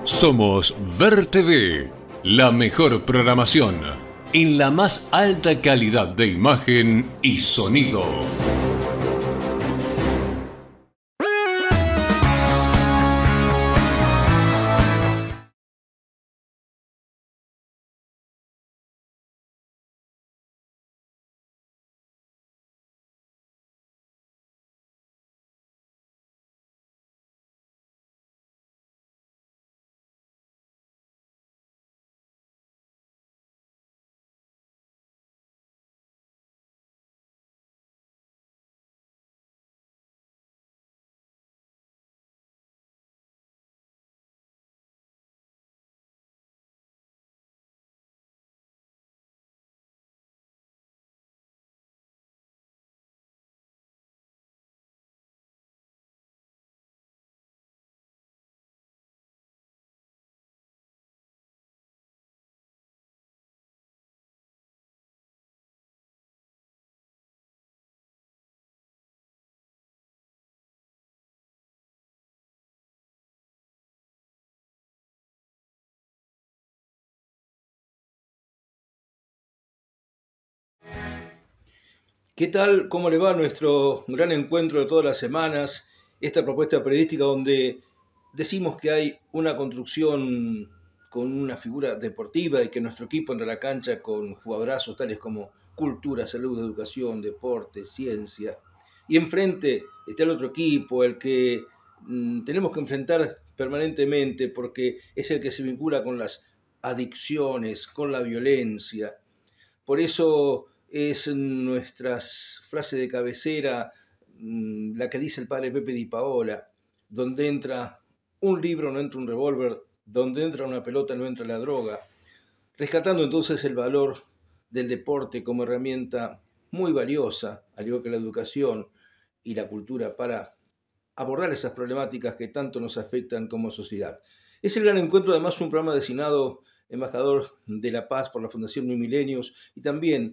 Somos Ver TV, la mejor programación en la más alta calidad de imagen y sonido. ¿Qué tal? ¿Cómo le va nuestro gran encuentro de todas las semanas? Esta propuesta periodística donde decimos que hay una construcción con una figura deportiva y que nuestro equipo entra a la cancha con jugadorazos tales como cultura, salud, educación, deporte, ciencia. Y enfrente está el otro equipo, el que tenemos que enfrentar permanentemente porque es el que se vincula con las adicciones, con la violencia. Por eso es nuestra frase de cabecera, la que dice el padre Pepe Di Paola: donde entra un libro no entra un revólver, donde entra una pelota no entra la droga, rescatando entonces el valor del deporte como herramienta muy valiosa, al igual que la educación y la cultura, para abordar esas problemáticas que tanto nos afectan como sociedad. Es el gran encuentro, además, un programa destinado embajador de la paz por la Fundación New Milenios, y también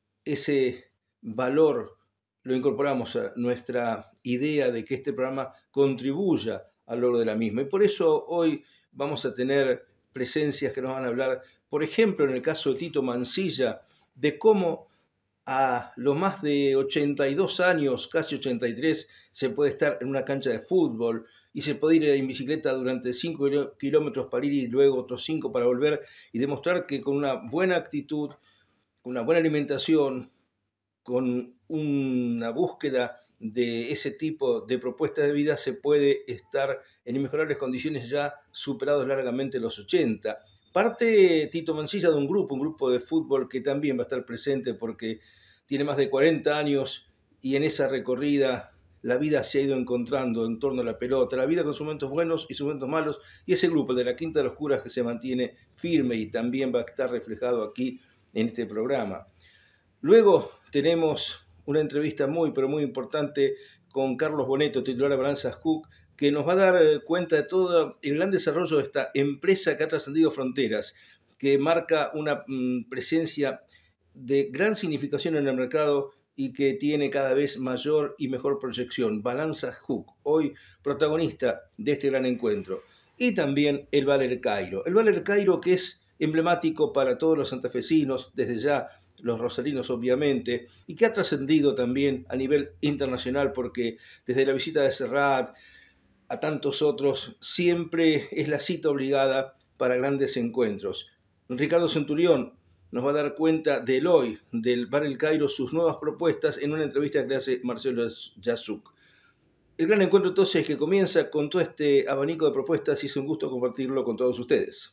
ese valor lo incorporamos a nuestra idea de que este programa contribuya al logro de la misma. Y por eso hoy vamos a tener presencias que nos van a hablar, por ejemplo, en el caso de Tito Mansilla, de cómo a los más de 82 años, casi 83, se puede estar en una cancha de fútbol y se puede ir en bicicleta durante 5 kilómetros para ir y luego otros 5 para volver, y demostrar que con una buena actitud, con una buena alimentación, con una búsqueda de ese tipo de propuestas de vida, se puede estar en inmejorables condiciones, ya superados largamente los 80. Parte Tito Mansilla de un grupo de fútbol que también va a estar presente porque tiene más de 40 años y en esa recorrida la vida se ha ido encontrando en torno a la pelota, la vida con sus momentos buenos y sus momentos malos, y ese grupo, el de la Quinta de los Curas, que se mantiene firme y también va a estar reflejado aquí en este programa. Luego tenemos una entrevista muy, pero muy importante con Carlos Boneto, titular de Balanzas Hook, que nos va a dar cuenta de todo el gran desarrollo de esta empresa que ha trascendido fronteras, que marca una presencia de gran significación en el mercado y que tiene cada vez mayor y mejor proyección. Balanzas Hook, hoy protagonista de este gran encuentro. Y también el Valer Cairo. El Valer Cairo, que es emblemático para todos los santafesinos, desde ya los rosarinos obviamente, y que ha trascendido también a nivel internacional porque desde la visita de Serrat a tantos otros siempre es la cita obligada para grandes encuentros. Ricardo Centurión nos va a dar cuenta del hoy, del Bar El Cairo, sus nuevas propuestas en una entrevista que le hace Marcelo Yasuk. El gran encuentro entonces que comienza con todo este abanico de propuestas y es un gusto compartirlo con todos ustedes.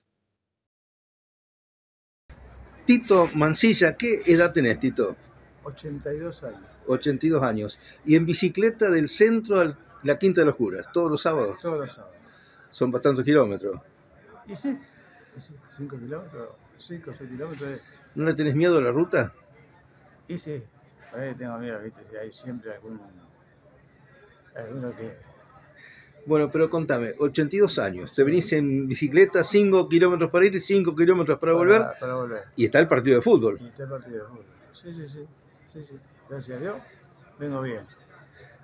Tito Mansilla, ¿qué edad tenés, Tito? 82 años. 82 años. Y en bicicleta del centro a la Quinta de los Curas, ¿todos los sábados? Todos los sábados. Son bastantes kilómetros. ¿Y sí? 5 kilómetros, 5 o 6 kilómetros. ¿No le tenés miedo a la ruta? Y sí, tengo miedo, ¿viste? Si hay siempre alguno que... Bueno, pero contame, 82 años, te venís en bicicleta, 5 kilómetros para ir y 5 kilómetros para volver. Para volver. Y está el partido de fútbol. Y está el partido de fútbol. Sí. Gracias a Dios, vengo bien.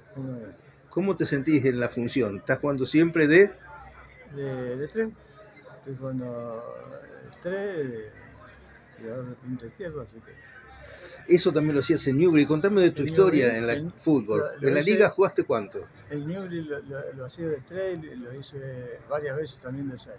¿Cómo te sentís en la función? ¿Estás jugando siempre de...? De 3. estoy jugando 3 y ahora de punta izquierdo, así que... Eso también lo hacías en Newbery. Contame de tu historia en el fútbol. ¿En la liga jugaste cuánto? El Newbery lo hacía de 3 y lo hice varias veces también de 6.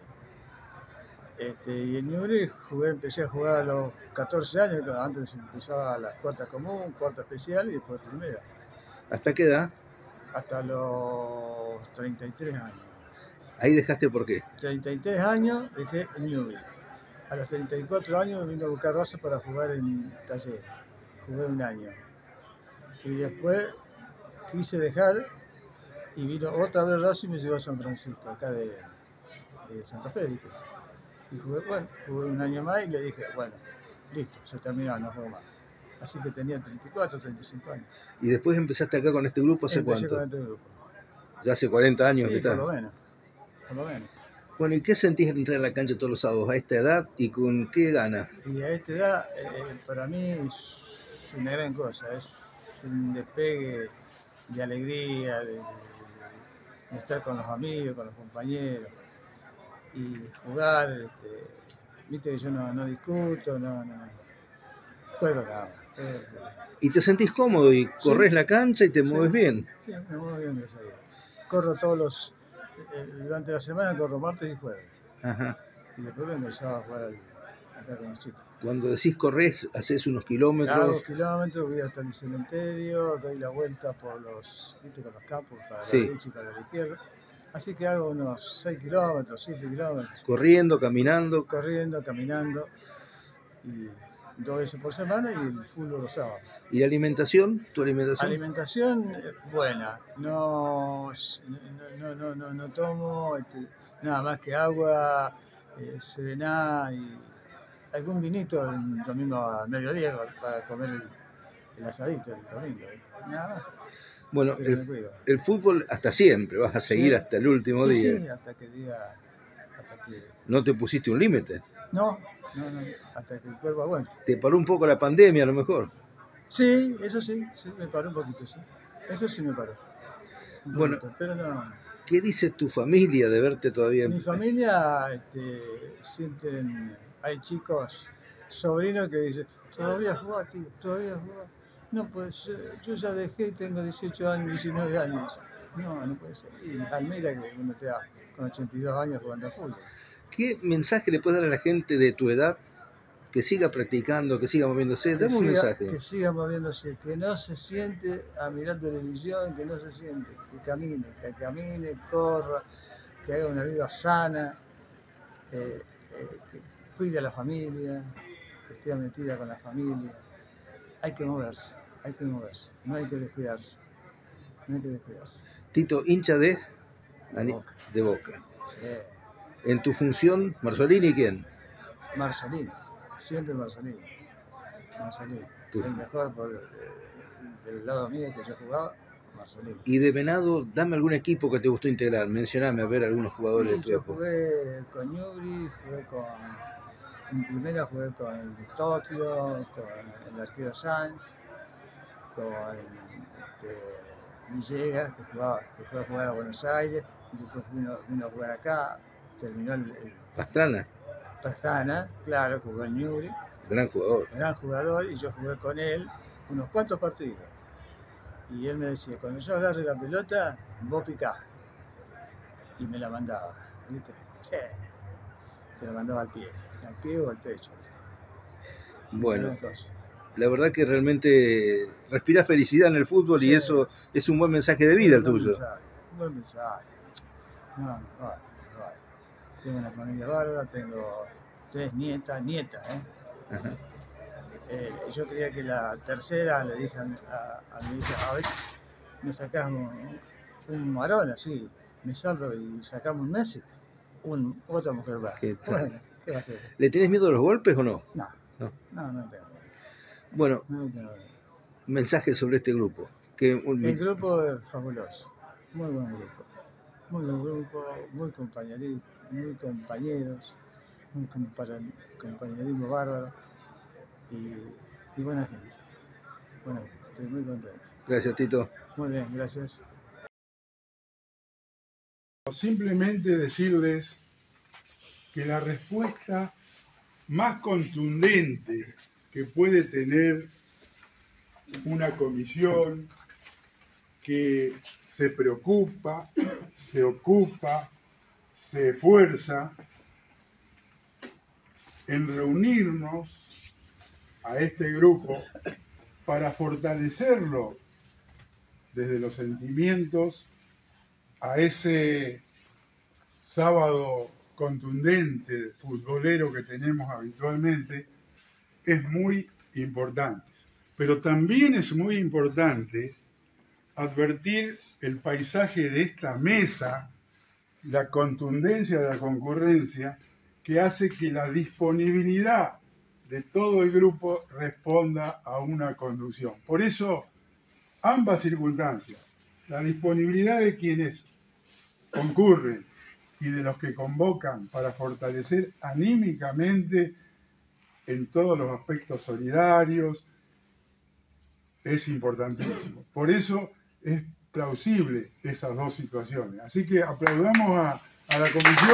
Y en Newbery empecé a jugar a los 14 años, antes empezaba la cuarta común, cuarta especial y después primera. ¿Hasta qué edad? Hasta los 33 años. ¿Ahí dejaste por qué? 33 años dejé el Newbery. A los 34 años me vine a buscar Rosas para jugar en Talleres. Jugué un año. Y después quise dejar y vino otra vez Rosas y me llevó a San Francisco, acá de Santa Fe. ¿Viste? Y jugué un año más y le dije, bueno, listo, se terminó, no juego más. Así que tenía 34, 35 años. ¿Y después empezaste acá con este grupo hace cuánto? Con este grupo. Ya hace 40 años sí, que estás. Por lo menos. Bueno, ¿y qué sentís entrar a la cancha todos los sábados a esta edad y con qué ganas? Y a esta edad, para mí es una gran cosa, es un despegue de alegría, de estar con los amigos, con los compañeros y jugar. Viste que yo no discuto, no juego nada más. ¿Y te sentís cómodo y corres la cancha y te mueves bien? Sí, me muevo bien, gracias a Dios. Corro durante la semana corro martes y jueves. Ajá. Y después vengo el sábado a jugar acá con los chicos. Cuando decís corres, haces unos kilómetros. Hago kilómetros, voy hasta el cementerio, doy la vuelta por con los campos para la derecha y para la izquierda. Así que hago unos 6 kilómetros, 7 kilómetros. Corriendo, caminando. Corriendo, caminando. Y 2 veces por semana y el fútbol los sábados. ¿Y la alimentación? ¿Tu alimentación? Alimentación buena. No tomo nada más que agua, serená y algún vinito el domingo al mediodía para comer el asadito el domingo. Nada más. Bueno, el fútbol hasta siempre, vas a seguir hasta el último día. Sí, hasta que diga... ¿No te pusiste un límite? No, hasta que el cuerpo aguante. ¿Te paró un poco la pandemia a lo mejor? Sí, eso sí, me paró un poquito, sí. Eso sí me paró. Bueno, pero no. ¿Qué dice tu familia de verte todavía? Mi familia hay chicos, sobrinos que dicen, todavía jugás, tío, todavía jugás. No puede ser, yo ya dejé y tengo 18 años, 19 años. No puede ser. Y Almeida que uno te da con 82 años jugando a fútbol. ¿Qué mensaje le puedes dar a la gente de tu edad que siga practicando, que siga moviéndose? Dame un mensaje. Que siga moviéndose, que no se siente a mirar televisión, que no se siente, que camine, corra, que haga una vida sana, que cuide a la familia, que esté metida con la familia. Hay que moverse, no hay que descuidarse. Tito, hincha de Boca. Sí. ¿En tu función, Marzolini quién? Marzolini, siempre Marzolini. El mejor del lado mío que yo jugaba, Marzolini. Y de Venado, dame algún equipo que te gustó integrar, mencioname a ver algunos jugadores de tu época. Yo jugué con Newbery, en primera jugué con el Tokio, con el arquero Sanz, con Villegas, que fue a jugar a Buenos Aires, y después vino a jugar acá, terminó el Pastrana, claro, jugó en Newbery. Gran jugador, y yo jugué con él unos cuantos partidos. Y él me decía, cuando yo agarre la pelota, vos picás. Y me la mandaba, ¿viste? Sí. Se la mandaba al pie o al pecho, ¿viste? Bueno, la verdad que realmente respira felicidad en el fútbol, y eso es un buen mensaje de vida el tuyo. Un buen mensaje. No. Tengo una familia bárbara, tengo 3 nietas, Ajá. Yo creía que la tercera, le dije a mi hija, a ver, me sacamos un varón así, me salgo y sacamos un Messi, otra mujer más. Bueno, ¿qué va a hacer? ¿Le tenés miedo a los golpes o no? No tengo. Bueno, mensaje sobre este grupo. El grupo es fabuloso, muy buen grupo, muy compañeros, un compañerismo bárbaro y buena gente. Estoy muy contento. Gracias, Tito. Muy bien, gracias. Simplemente decirles que la respuesta más contundente que puede tener una comisión que se preocupa, se ocupa, se esfuerza en reunirnos a este grupo para fortalecerlo desde los sentimientos a ese sábado contundente futbolero que tenemos habitualmente, es muy importante. Pero también es muy importante advertir el paisaje de esta mesa, la contundencia de la concurrencia, que hace que la disponibilidad de todo el grupo responda a una conducción. Por eso, ambas circunstancias, la disponibilidad de quienes concurren y de los que convocan para fortalecer anímicamente en todos los aspectos solidarios, es importantísimo. Por eso es plausible esas dos situaciones. Así que aplaudamos a la comisión,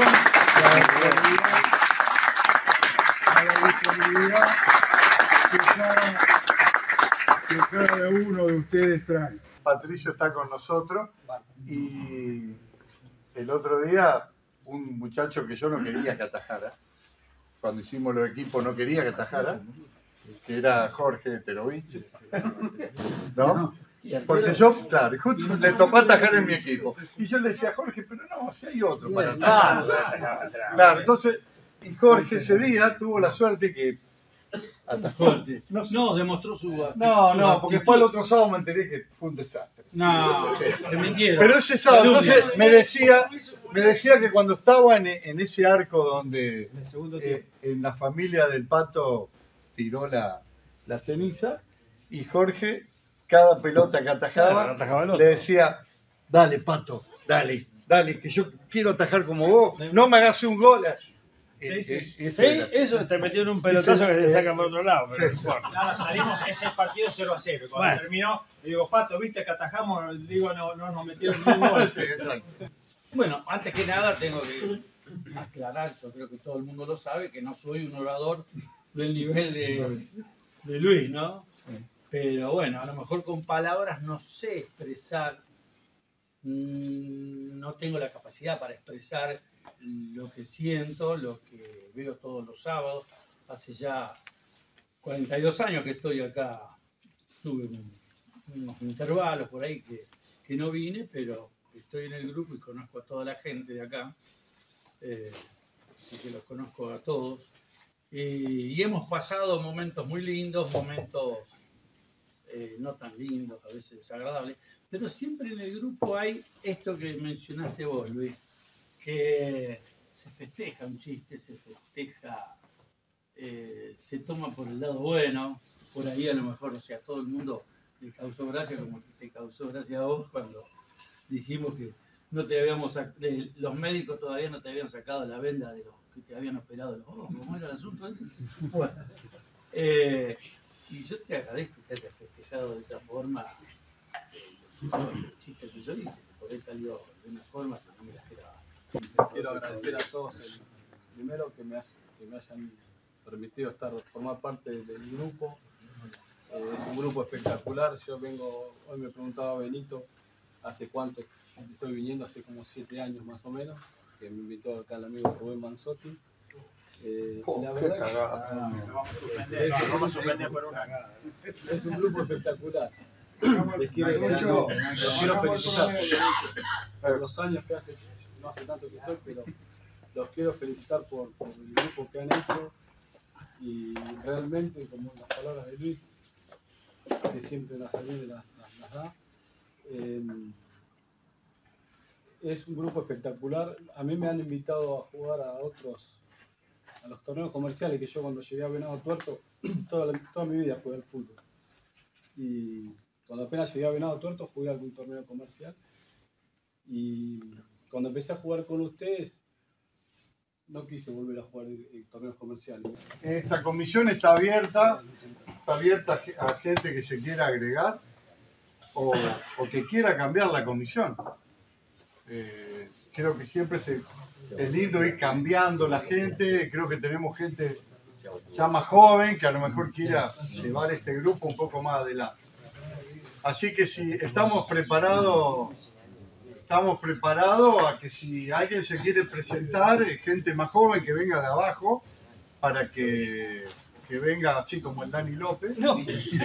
a la disponibilidad que cada uno de ustedes trae. Patricio está con nosotros y el otro día un muchacho que yo no quería que atajara, cuando hicimos los equipos no quería que atajara, que era Jorge Terovich, ¿no? Porque yo, claro, justo le tocó atajar en mi equipo. Y yo le decía a Jorge, pero no, si hay otro para atajar. Claro, entonces, y Jorge ese día tuvo la suerte que atajó. No, demostró su No, porque después el otro sábado me enteré que fue un desastre. No, te mintieron. Pero ese sábado, entonces me decía que cuando estaba en ese arco donde en la familia del Pato tiró la ceniza, y Jorge, cada pelota que atajaba, le decía, dale Pato, dale, que yo quiero atajar como vos, no me hagas un gol. Eso te metió en un pelotazo que se saca por otro lado. Pero no importa. Nada, salimos ese partido 0-0. Cuando terminó, le digo, Pato, ¿viste que atajamos? Digo, no nos metieron ningún gol. Bueno, antes que nada tengo que aclarar, yo creo que todo el mundo lo sabe, que no soy un orador del nivel de Luis, ¿no? Pero bueno, a lo mejor con palabras no sé expresar, no tengo la capacidad para expresar lo que siento, lo que veo todos los sábados. Hace ya 42 años que estoy acá, tuve unos intervalos por ahí que no vine, pero estoy en el grupo y conozco a toda la gente de acá, así que los conozco a todos. Y hemos pasado momentos muy lindos, momentos no tan lindos, a veces desagradables, pero siempre en el grupo hay esto que mencionaste vos, Luis, que se festeja un chiste, se festeja, se toma por el lado bueno, por ahí a lo mejor, o sea, todo el mundo le causó gracia como te causó gracia a vos cuando dijimos que no te habíamos, los médicos todavía no te habían sacado la venda de los que te habían operado los ojos, ¿cómo era el asunto ese? Bueno, y yo te agradezco que hayas festejado de esa forma el chiste que yo hice, por ahí salió de una forma que no me la esperaba. Quiero agradecer a todos, primero que me hayan permitido formar parte del grupo. Es un grupo espectacular. Yo hoy me preguntaba Benito, ¿hace cuánto estoy viniendo? Hace como 7 años más o menos, que me invitó acá el amigo Rubén Manzotti. La verdad Vamos a suspender por una. Es un grupo espectacular. Les quiero felicitar por los años que hace, no hace tanto que estoy, pero los quiero felicitar por el grupo que han hecho, y realmente, como las palabras de Luis, que siempre las da, es un grupo espectacular. A mí me han invitado a jugar a los torneos comerciales, que yo cuando llegué a Venado Tuerto, toda mi vida jugué al fútbol. Y cuando apenas llegué a Venado Tuerto jugué a algún torneo comercial. Y cuando empecé a jugar con ustedes, no quise volver a jugar en torneos comerciales. Esta comisión está abierta a gente que se quiera agregar o que quiera cambiar la comisión. creo que siempre es lindo ir cambiando la gente. Creo que tenemos gente ya más joven que a lo mejor quiera llevar este grupo un poco más adelante. Así que si estamos preparados a que si alguien se quiere presentar, gente más joven que venga de abajo, para que venga así como el Dani López. No.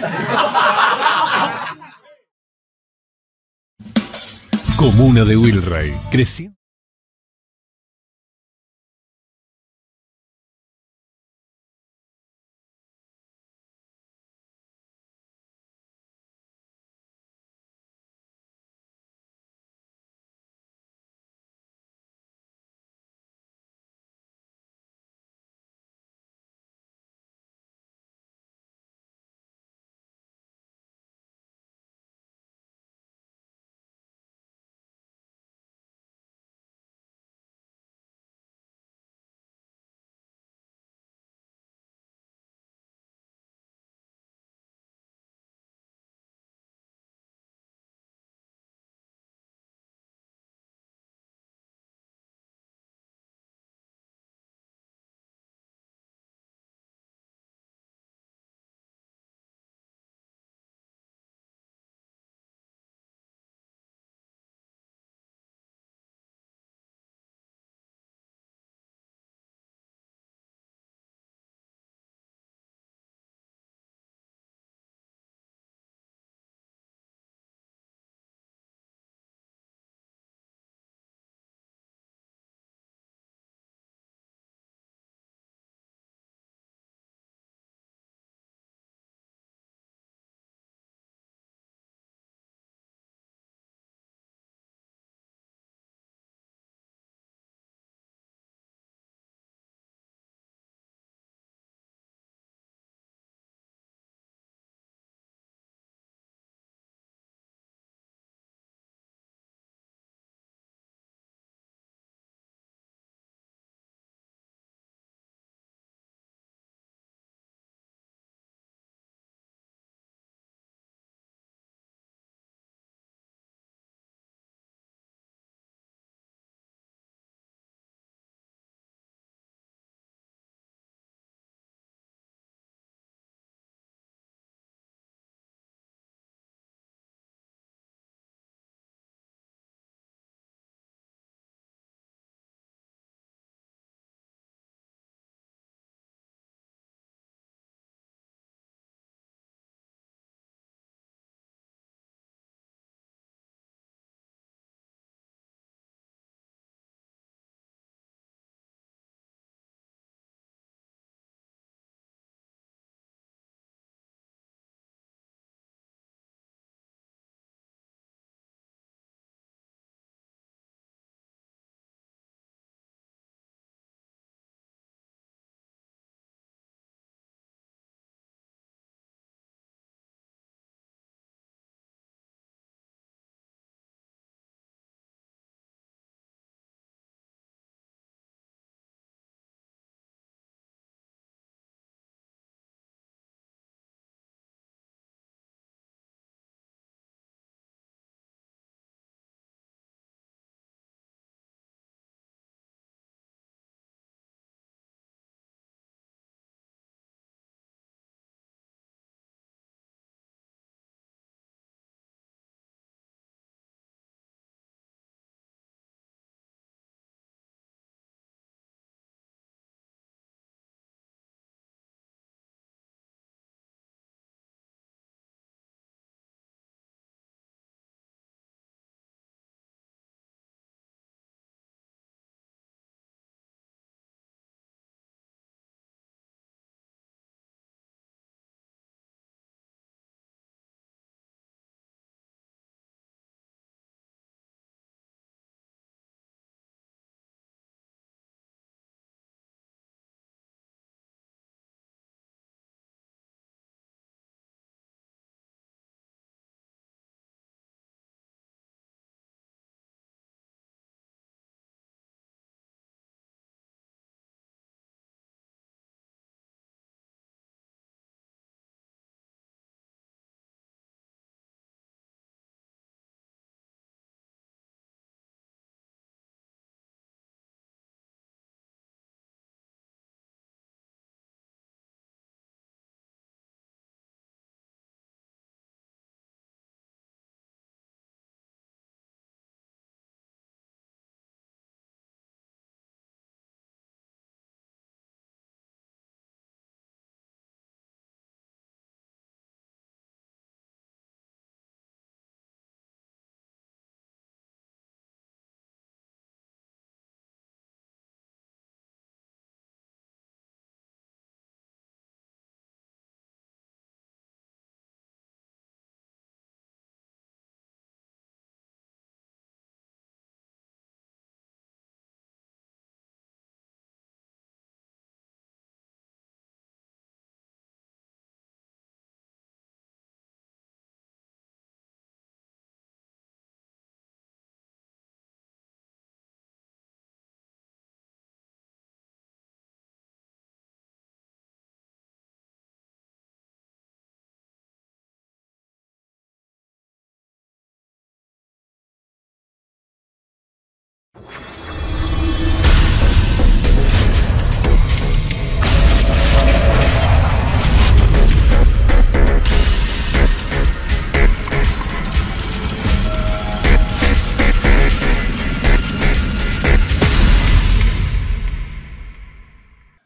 Comuna de Wilray, creciendo.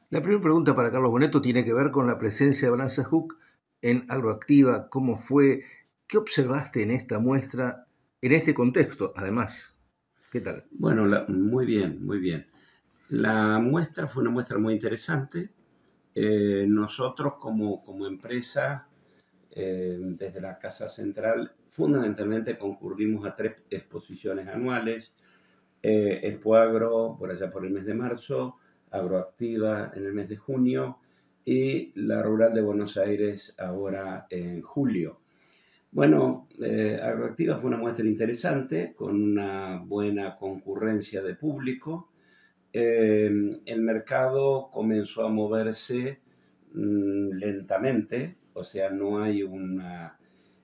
La primera pregunta para Carlos Boneto tiene que ver con la presencia de Balanza Hook en Agroactiva. ¿Cómo fue? ¿Qué observaste en esta muestra, en este contexto, además? ¿Qué tal? Bueno, muy bien, muy bien. La muestra fue una muestra muy interesante. Nosotros como empresa, desde la Casa Central, fundamentalmente concurrimos a 3 exposiciones anuales. Expo Agro, por allá por el mes de marzo, Agroactiva en el mes de junio y la Rural de Buenos Aires ahora en julio. Bueno, Agroactiva fue una muestra interesante, con una buena concurrencia de público. El mercado comenzó a moverse lentamente, o sea, no hay una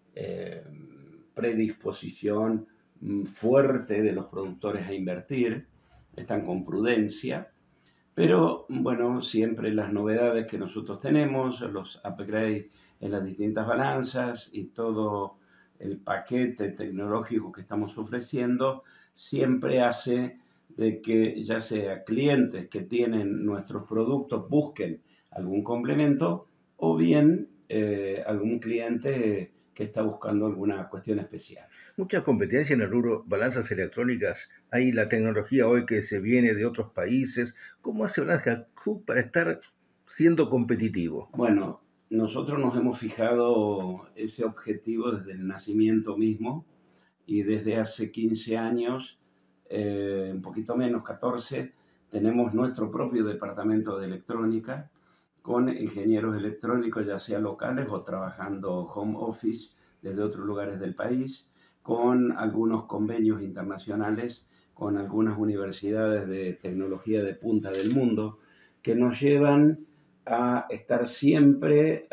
predisposición fuerte de los productores a invertir, están con prudencia, pero bueno, siempre las novedades que nosotros tenemos, los upgrades en las distintas balanzas y todo el paquete tecnológico que estamos ofreciendo, siempre hace de que ya sea clientes que tienen nuestros productos busquen algún complemento o bien algún cliente que está buscando alguna cuestión especial. Mucha competencia en el rubro balanzas electrónicas. Hay la tecnología hoy que se viene de otros países. ¿Cómo hace Balanza Hook para estar siendo competitivo? Bueno, nosotros nos hemos fijado ese objetivo desde el nacimiento mismo y desde hace 15 años, un poquito menos, 14, tenemos nuestro propio departamento de electrónica con ingenieros electrónicos, ya sea locales o trabajando home office desde otros lugares del país, con algunos convenios internacionales, con algunas universidades de tecnología de punta del mundo, que nos llevan a estar siempre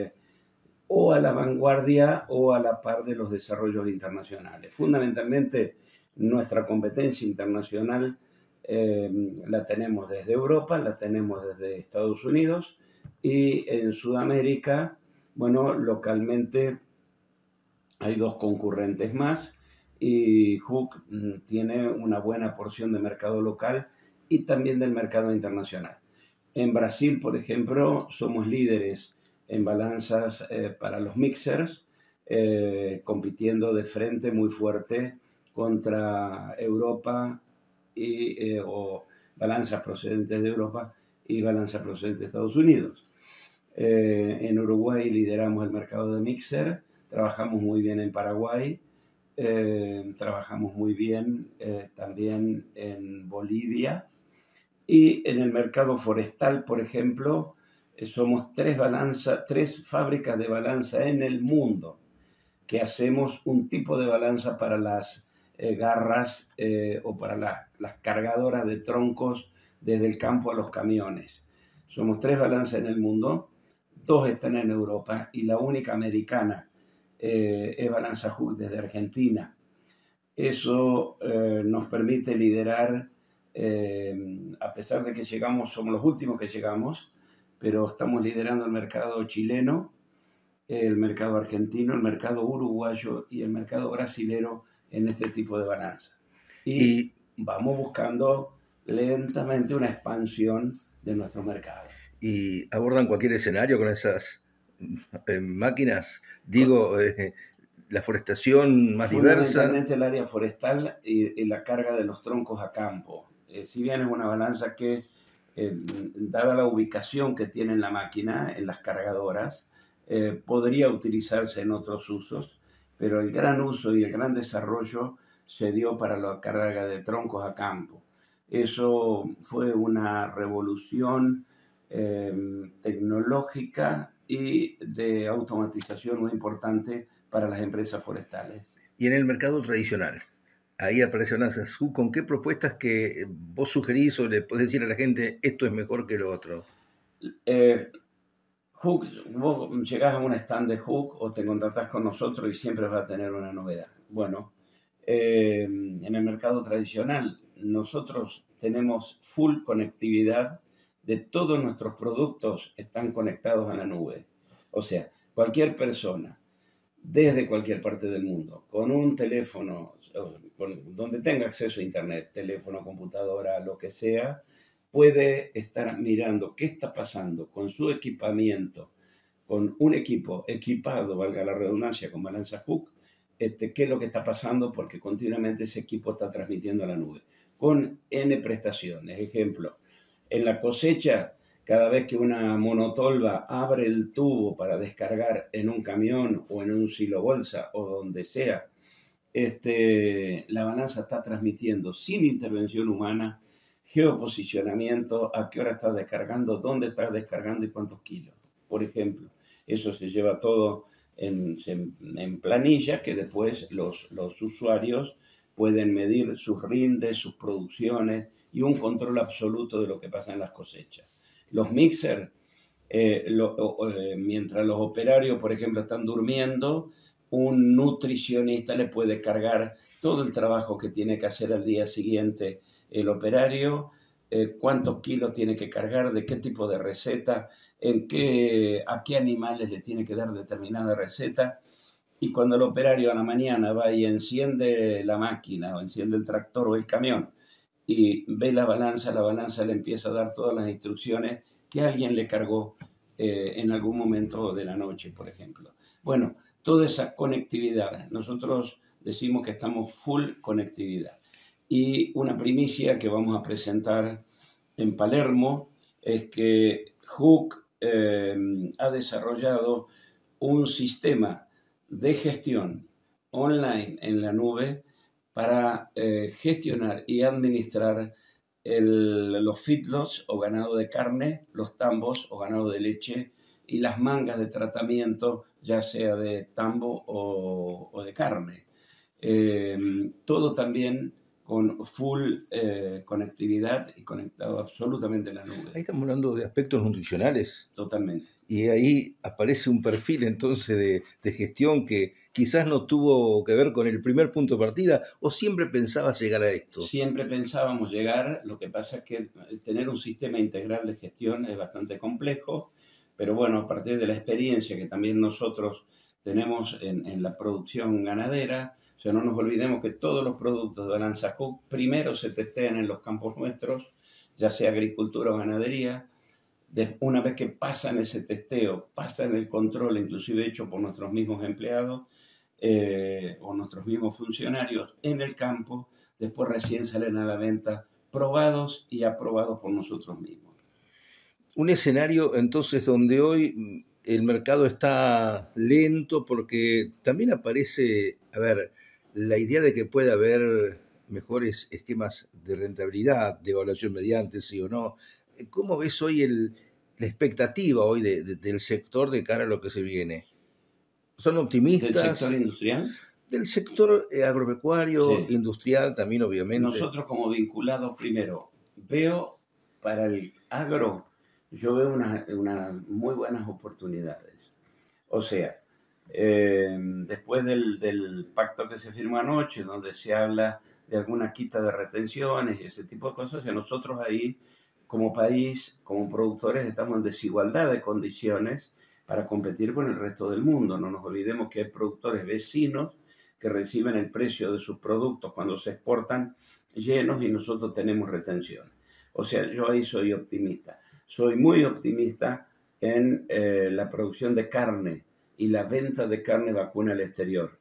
o a la vanguardia o a la par de los desarrollos internacionales. Fundamentalmente, nuestra competencia internacional la tenemos desde Europa, la tenemos desde Estados Unidos y en Sudamérica, bueno, localmente hay 2 concurrentes más y Hook tiene una buena porción de mercado local y también del mercado internacional. En Brasil, por ejemplo, somos líderes en balanzas para los mixers, compitiendo de frente muy fuerte contra Europa o balanzas procedentes de Europa y balanzas procedentes de Estados Unidos. En Uruguay lideramos el mercado de mixer, trabajamos muy bien en Paraguay, trabajamos muy bien también en Bolivia y en el mercado forestal, por ejemplo, somos 3 fábricas de balanza en el mundo que hacemos un tipo de balanza para las garras o para las cargadoras de troncos desde el campo a los camiones. Somos 3 balanzas en el mundo, 2 están en Europa y la única americana es Balanza Hook desde Argentina. Eso nos permite liderar, a pesar de que somos los últimos que llegamos, pero estamos liderando el mercado chileno, el mercado argentino, el mercado uruguayo y el mercado brasilero en este tipo de balanza. Y vamos buscando lentamente una expansión de nuestro mercado. ¿Y abordan cualquier escenario con esas máquinas? Digo, la forestación más diversa. Fundamentalmente el área forestal y la carga de los troncos a campo. Si bien es una balanza que, dada la ubicación que tiene la máquina en las cargadoras, podría utilizarse en otros usos, pero el gran uso y el gran desarrollo se dio para la carga de troncos a campo. Eso fue una revolución tecnológica y de automatización muy importante para las empresas forestales. Y en el mercado tradicional, ahí aparece Balanza Hook. ¿Con qué propuestas que vos sugerís o le podés decir a la gente esto es mejor que lo otro? Hook, vos llegás a un stand de Hook o te contactás con nosotros y siempre vas a tener una novedad. Bueno, en el mercado tradicional nosotros tenemos full conectividad de todos nuestros productos, están conectados a la nube. O sea, cualquier persona, desde cualquier parte del mundo, con un teléfono, donde tenga acceso a internet, teléfono, computadora, lo que sea, puede estar mirando qué está pasando con su equipamiento, con un equipo equipado, valga la redundancia, con balanza Hooke, qué es lo que está pasando, porque continuamente ese equipo está transmitiendo a la nube, con N prestaciones. Ejemplo, en la cosecha, cada vez que una monotolva abre el tubo para descargar en un camión o en un silo bolsa o donde sea, la balanza está transmitiendo sin intervención humana geoposicionamiento, a qué hora está descargando, dónde está descargando y cuántos kilos, por ejemplo. Eso se lleva todo en planilla, que después los usuarios pueden medir sus rindes, sus producciones y un control absoluto de lo que pasa en las cosechas. Los mixers, mientras los operarios, por ejemplo, están durmiendo, un nutricionista le puede cargar todo el trabajo que tiene que hacer al día siguiente el operario, cuántos kilos tiene que cargar, de qué tipo de receta, a qué animales le tiene que dar determinada receta. Y cuando el operario a la mañana va y enciende la máquina o enciende el tractor o el camión y ve la balanza le empieza a dar todas las instrucciones que alguien le cargó en algún momento de la noche, por ejemplo. Bueno, toda esa conectividad. Nosotros decimos que estamos full conectividad. Y una primicia que vamos a presentar en Palermo es que Hooke ha desarrollado un sistema de gestión online en la nube para gestionar y administrar los feedlots o ganado de carne, los tambos o ganado de leche y las mangas de tratamiento, ya sea de tambo o de carne. Todo también con full conectividad y conectado absolutamente en la nube. Ahí estamos hablando de aspectos nutricionales. Totalmente. Y ahí aparece un perfil entonces de gestión que quizás no tuvo que ver con el primer punto de partida, o siempre pensabas llegar a esto. Siempre pensábamos llegar, lo que pasa es que tener un sistema integral de gestión es bastante complejo, pero bueno, a partir de la experiencia que también nosotros tenemos en la producción ganadera, o sea, no nos olvidemos que todos los productos de Balanza Hooke primero se testean en los campos nuestros, ya sea agricultura o ganadería. Una vez que pasan ese testeo, pasan el control, inclusive hecho por nuestros mismos empleados o nuestros mismos funcionarios en el campo, después recién salen a la venta probados y aprobados por nosotros mismos. Un escenario entonces donde hoy el mercado está lento porque también aparece, la idea de que puede haber mejores esquemas de rentabilidad, de evaluación mediante, sí o no. ¿Cómo ves hoy la expectativa hoy del sector de cara a lo que se viene? ¿Son optimistas? ¿Del sector industrial? Del sector agropecuario, Sí. Industrial también, obviamente. Nosotros como vinculados, primero, veo para el agro, yo veo unas muy buenas oportunidades. O sea, después del pacto que se firmó anoche, donde se habla de alguna quita de retenciones y ese tipo de cosas, que nosotros ahí, como país, como productores, estamos en desigualdad de condiciones para competir con el resto del mundo. No nos olvidemos que hay productores vecinos que reciben el precio de sus productos cuando se exportan llenos y nosotros tenemos retención. O sea, yo ahí soy optimista. Soy muy optimista en la producción de carne y la venta de carne vacuna al exterior.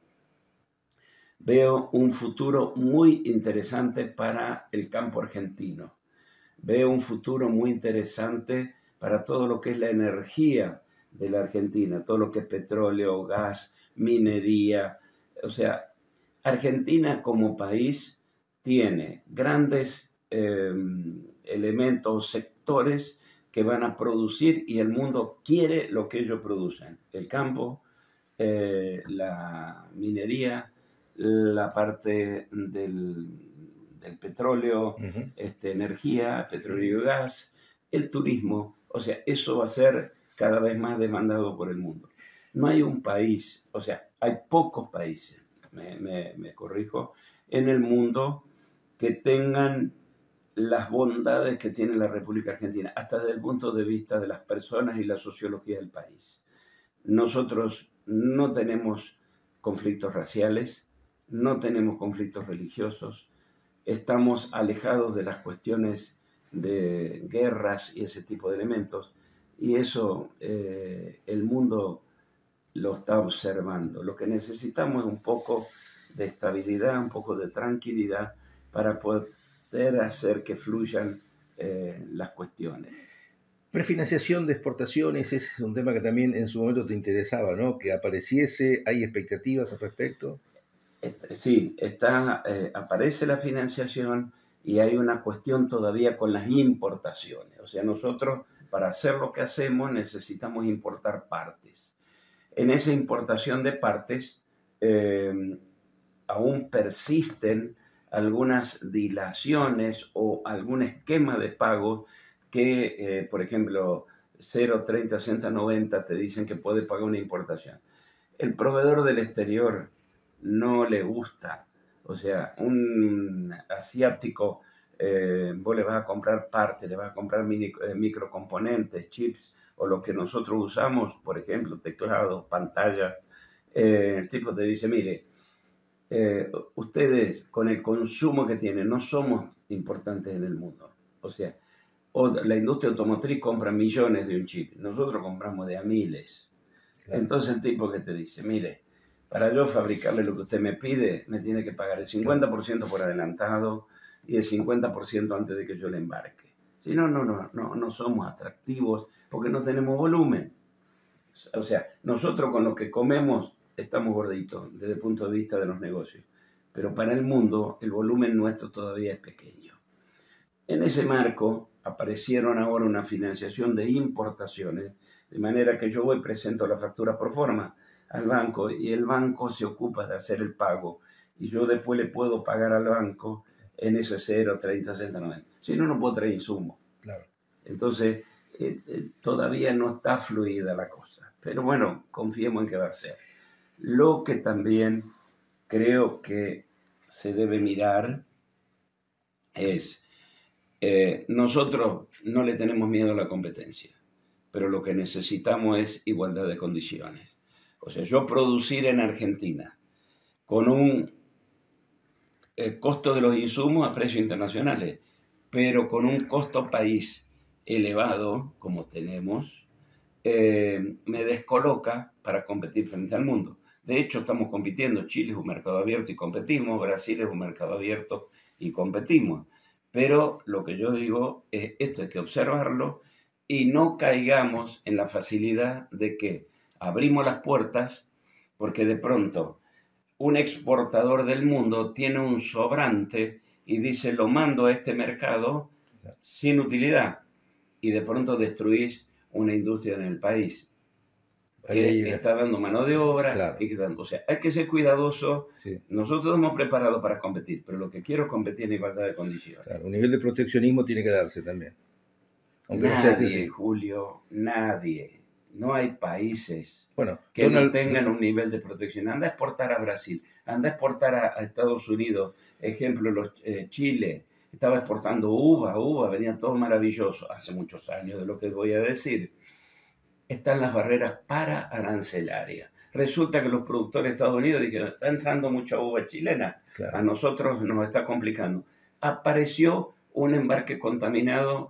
Veo un futuro muy interesante para el campo argentino. Veo un futuro muy interesante para todo lo que es la energía de la Argentina, todo lo que es petróleo, gas, minería. O sea, Argentina como país tiene grandes elementos, sectores que van a producir y el mundo quiere lo que ellos producen. El campo, la minería, la parte del petróleo, energía, petróleo y gas, el turismo. O sea, eso va a ser cada vez más demandado por el mundo. No hay un país, o sea, hay pocos países, me corrijo, en el mundo que tengan las bondades que tiene la República Argentina, hasta desde el punto de vista de las personas y la sociología del país. Nosotros no tenemos conflictos raciales, no tenemos conflictos religiosos, estamos alejados de las cuestiones de guerras y ese tipo de elementos, y eso el mundo lo está observando. Lo que necesitamos es un poco de estabilidad, un poco de tranquilidad para poder hacer que fluyan las cuestiones. Prefinanciación de exportaciones, ese es un tema que también en su momento te interesaba, ¿no? Que apareciese, ¿hay expectativas al respecto? Sí, aparece la financiación y hay una cuestión todavía con las importaciones. O sea, nosotros para hacer lo que hacemos necesitamos importar partes. En esa importación de partes aún persisten algunas dilaciones o algún esquema de pago que, por ejemplo, 0, 30, 60, 90 te dicen que puede pagar una importación. El proveedor del exterior no le gusta. O sea, un asiático, vos le vas a comprar partes, le vas a comprar microcomponentes, chips, o lo que nosotros usamos, por ejemplo, teclados, pantallas. El tipo te dice, mire, ustedes con el consumo que tienen no somos importantes en el mundo. O sea, la industria automotriz compra millones de un chip, nosotros compramos de a miles. Claro. Entonces el tipo que te dice, mire, para yo fabricarle lo que usted me pide, me tiene que pagar el 50% por adelantado y el 50% antes de que yo le embarque. Si no, no somos atractivos porque no tenemos volumen. O sea, nosotros con lo que comemos estamos gorditos desde el punto de vista de los negocios, pero para el mundo el volumen nuestro todavía es pequeño. En ese marco aparecieron ahora una financiación de importaciones, de manera que yo voy y presento la factura pro forma al banco y el banco se ocupa de hacer el pago y yo después le puedo pagar al banco en ese 0, 30, 60, 90. Si no, no puedo traer insumo. Claro. Entonces, todavía no está fluida la cosa. Pero bueno, confiemos en que va a ser. Lo que también creo que se debe mirar es, nosotros no le tenemos miedo a la competencia, pero lo que necesitamos es igualdad de condiciones. O sea, yo producir en Argentina con un costo de los insumos a precios internacionales, pero con un costo país elevado, como tenemos, me descoloca para competir frente al mundo. De hecho, estamos compitiendo. Chile es un mercado abierto y competimos. Brasil es un mercado abierto y competimos. Pero lo que yo digo es, esto hay que observarlo y no caigamos en la facilidad de que abrimos las puertas porque de pronto un exportador del mundo tiene un sobrante y dice, lo mando a este mercado sin utilidad. Y de pronto destruís una industria en el país que está dando mano de obra. Claro. O sea, hay que ser cuidadoso. Sí. Nosotros estamos preparados para competir, pero lo que quiero es competir en igualdad de condiciones. Claro, un nivel de proteccionismo tiene que darse también. Aunque nadie, Julio, nadie. No hay países que no tengan un nivel de protección. Anda a exportar a Brasil, anda a exportar a Estados Unidos. Ejemplo, Chile estaba exportando uva, venía todo maravilloso. Hace muchos años de lo que voy a decir. Están las barreras para arancelarias. Resulta que los productores de Estados Unidos dijeron, está entrando mucha uva chilena, claro. A nosotros nos está complicando. Apareció un embarque contaminado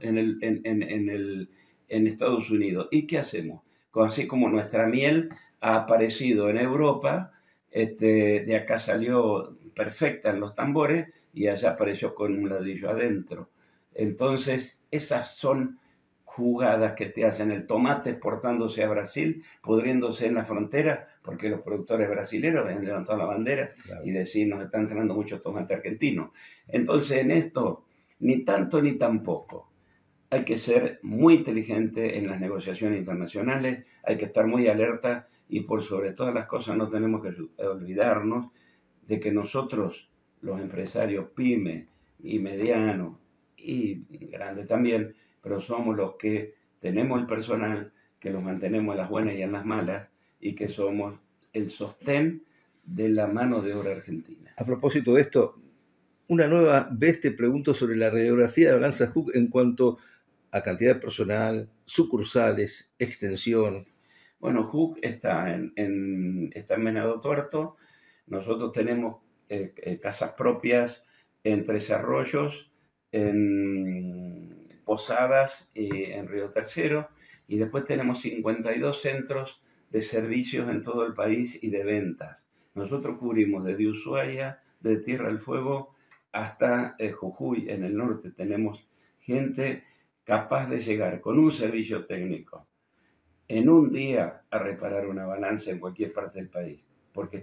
en Estados Unidos. ¿Y qué hacemos? Así como nuestra miel ha aparecido en Europa, de acá salió perfecta en los tambores y allá apareció con un ladrillo adentro. Entonces, esas son jugadas que te hacen. El tomate exportándose a Brasil, pudriéndose en la frontera, porque los productores brasileños han levantado la bandera, claro. Y decir, nos están entrando mucho tomate argentino. Entonces, en esto, ni tanto ni tampoco. Hay que ser muy inteligente en las negociaciones internacionales, hay que estar muy alerta y por sobre todas las cosas no tenemos que olvidarnos de que nosotros, los empresarios pyme y medianos y grandes también, pero somos los que tenemos el personal, que los mantenemos en las buenas y en las malas y que somos el sostén de la mano de obra argentina. A propósito de esto, una nueva vez te pregunto sobre la radiografía de Avanza Hook en cuanto a cantidad de personal, sucursales, extensión. Bueno, Hook está en Venado Tuerto. Nosotros tenemos casas propias en Tres Arroyos, en Posadas en Río Tercero, y después tenemos 52 centros de servicios en todo el país y de ventas. Nosotros cubrimos desde Ushuaia, de Tierra del Fuego, hasta Jujuy, en el norte. Tenemos gente capaz de llegar con un servicio técnico en un día a reparar una balanza en cualquier parte del país, porque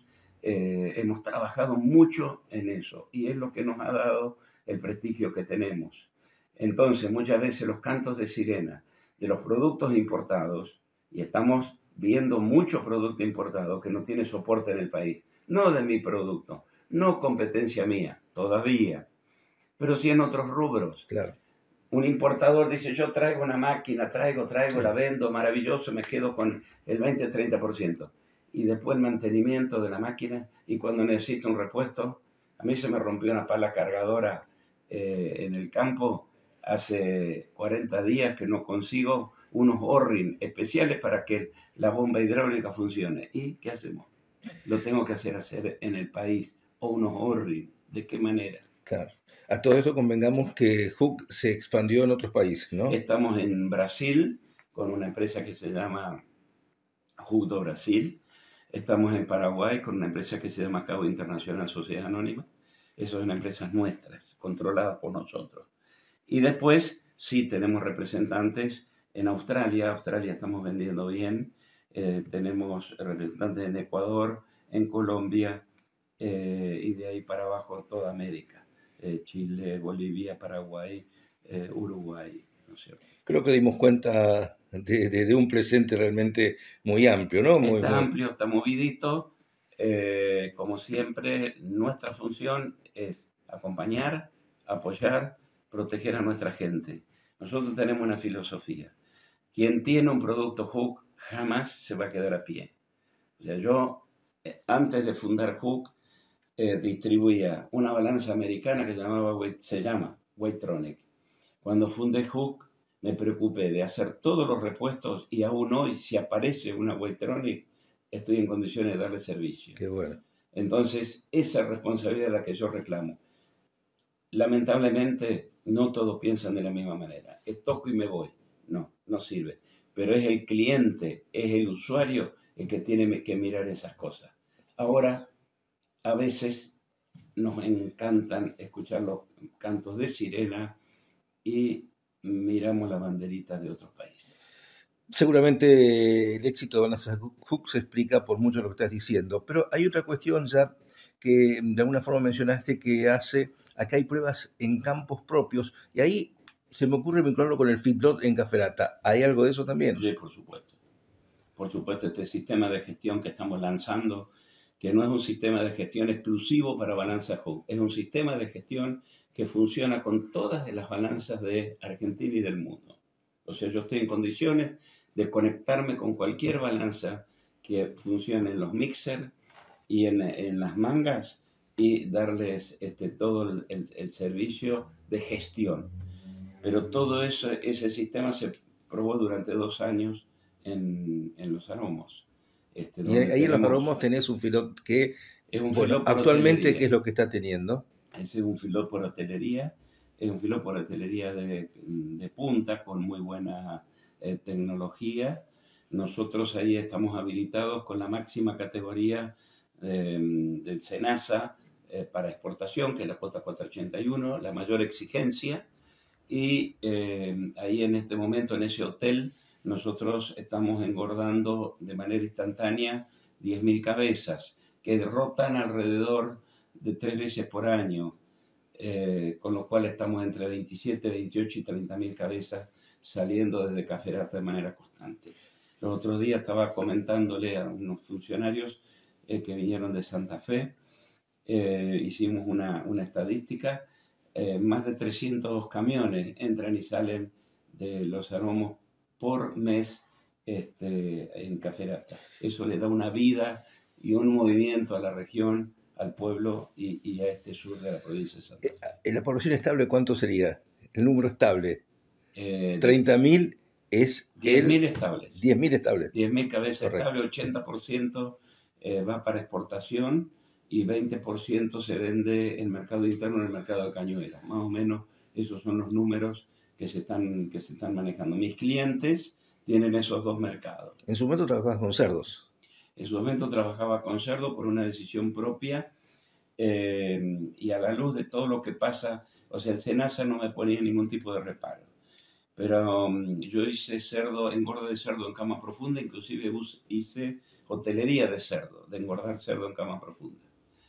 hemos trabajado mucho en eso y es lo que nos ha dado el prestigio que tenemos. Entonces, muchas veces los cantos de sirena de los productos importados, y estamos viendo mucho producto importado que no tiene soporte en el país, no de mi producto, no competencia mía, todavía, pero sí en otros rubros. Claro. Un importador dice, yo traigo una máquina, traigo, Sí. la vendo, maravilloso, me quedo con el 20-30%. Y después el mantenimiento de la máquina, y cuando necesito un repuesto, a mí se me rompió una pala cargadora en el campo hace 40 días que no consigo unos O-ring especiales para que la bomba hidráulica funcione. ¿Y qué hacemos? Lo tengo que hacer en el país, o unos O-ring. ¿De qué manera? Claro. A todo eso convengamos que Huk se expandió en otros países, ¿no? Estamos en Brasil con una empresa que se llama Huk do Brasil. Estamos en Paraguay con una empresa que se llama Cabo Internacional Sociedad Anónima. Esas son empresas nuestras, controladas por nosotros. Y después, sí, tenemos representantes en Australia. Australia estamos vendiendo bien. Tenemos representantes en Ecuador, en Colombia, y de ahí para abajo toda América. Chile, Bolivia, Paraguay, Uruguay, ¿no es cierto? Creo que dimos cuenta de un presente realmente muy amplio, ¿no? Muy amplio, está movidito. Como siempre, nuestra función es acompañar, apoyar, proteger a nuestra gente. Nosotros tenemos una filosofía. Quien tiene un producto Huk jamás se va a quedar a pie. O sea, yo, antes de fundar Huk, distribuía una balanza americana que se llama Weightronic. Cuando fundé Huk, me preocupé de hacer todos los repuestos y aún hoy, si aparece una Weightronic, estoy en condiciones de darle servicio. Qué bueno. Entonces, esa responsabilidad es la que yo reclamo. Lamentablemente, no todos piensan de la misma manera. Toco y me voy. No, no sirve. Pero es el cliente, es el usuario el que tiene que mirar esas cosas. Ahora, a veces nos encantan escuchar los cantos de sirena y miramos las banderitas de otros países. Seguramente el éxito de Balanzas Huk se explica por mucho de lo que estás diciendo, pero hay otra cuestión ya que de alguna forma mencionaste que hace, acá hay pruebas en campos propios y ahí se me ocurre vincularlo con el feedlot en Caferata. ¿Hay algo de eso también? Sí, por supuesto. Por supuesto, este sistema de gestión que estamos lanzando, que no es un sistema de gestión exclusivo para Balanzas Huk, es un sistema de gestión que funciona con todas las balanzas de Argentina y del mundo. O sea, yo estoy en condiciones de conectarme con cualquier balanza que funcione en los mixers y en las mangas y darles todo el servicio de gestión. Pero todo eso, ese sistema se probó durante 2 años en Los Aromos. Y ahí en Los Aromos tenés un filot que, es un bueno, actualmente, ¿qué es lo que está teniendo? Es un filot por hotelería, es un filot por hotelería de punta, con muy buena tecnología. Nosotros ahí estamos habilitados con la máxima categoría del SENASA para exportación, que es la cuota 481, la mayor exigencia. Y ahí en este momento, en ese hotel, nosotros estamos engordando de manera instantánea 10.000 cabezas, que rotan alrededor de 3 veces por año, con lo cual estamos entre 27, 28 y 30.000 cabezas saliendo desde Caferata de manera constante. Los otros días estaba comentándole a unos funcionarios que vinieron de Santa Fe, hicimos una estadística, más de 300 camiones entran y salen de Los Aromos por mes en Caferata. Eso le da una vida y un movimiento a la región, al pueblo y a este sur de la provincia de Santa Fe. ¿La población estable cuánto sería? El número estable. 30.000 es 10.000 estables. 10.000 estables. 10.000 cabezas Correcto. estables, 80% va para exportación y 20% se vende en el mercado interno, en el mercado de cañuelas. Más o menos esos son los números que se están manejando. Mis clientes tienen esos dos mercados. En su momento trabajabas con cerdos. En su momento trabajaba con cerdo por una decisión propia y a la luz de todo lo que pasa, o sea, el SENASA no me ponía ningún tipo de reparo. Pero yo hice cerdo, engordo de cerdo en cama profunda, inclusive hice hotelería de cerdo, de engordar cerdo en cama profunda.